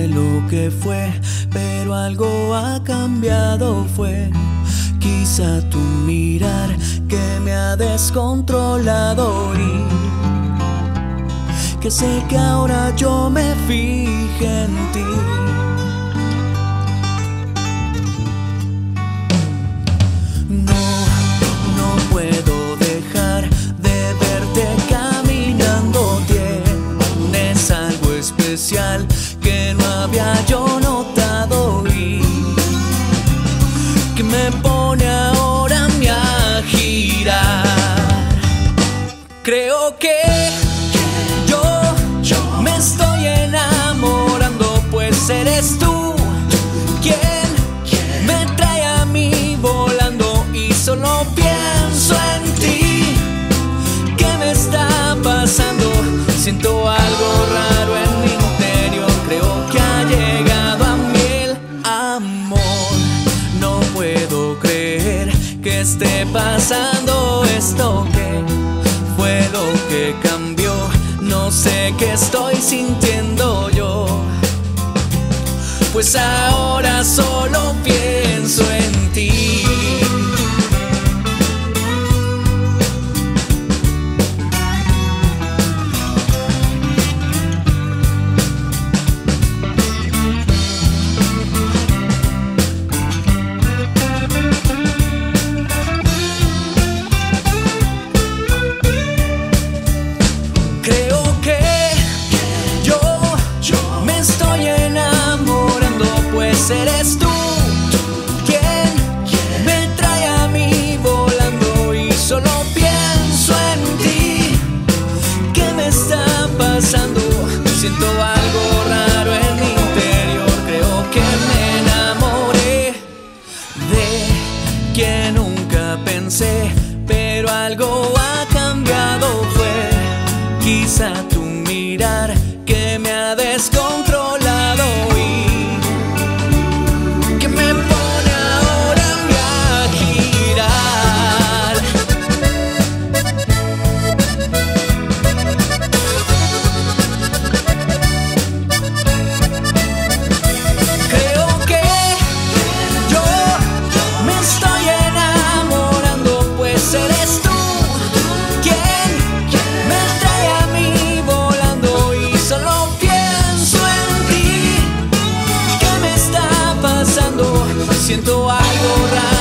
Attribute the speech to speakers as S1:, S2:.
S1: de lo que fue, pero algo ha cambiado fue quizá tu mirar que me ha descontrolado y que sé que ahora yo me fije en ti. No puedo dejar de verte caminando. Tienes algo especial que no había yo notado y que me pone ahora a mí a girar. Creo que yo me estoy enamorando, pues eres tú quien me trae a mí volando y solo pienso en ti. ¿Qué me está pasando? Siento algo raro en mi interior, creo que ha llegado a mí el amor. No puedo creer que esté pasando esto, que fue lo que cambió. No sé qué estoy sintiendo yo, pues ahora solo pienso en ti. Eres tú quien me trae a mí volando y solo pienso en ti. ¿Qué me está pasando? Siento algo raro en mi interior, creo que me enamoré de quien nunca pensé, pero algo ha cambiado fue quizá tu mirar que me ha descontrolado y eres tú quien me trae a mí volando y solo pienso en ti. ¿Qué me está pasando? Siento algo raro.